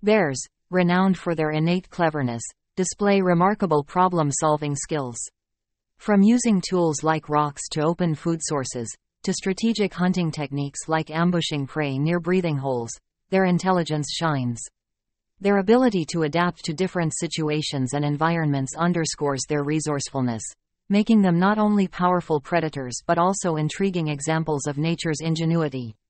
Bears, renowned for their innate cleverness, display remarkable problem-solving skills. From using tools like rocks to open food sources, to strategic hunting techniques like ambushing prey near breathing holes, their intelligence shines. Their ability to adapt to different situations and environments underscores their resourcefulness, making them not only powerful predators but also intriguing examples of nature's ingenuity.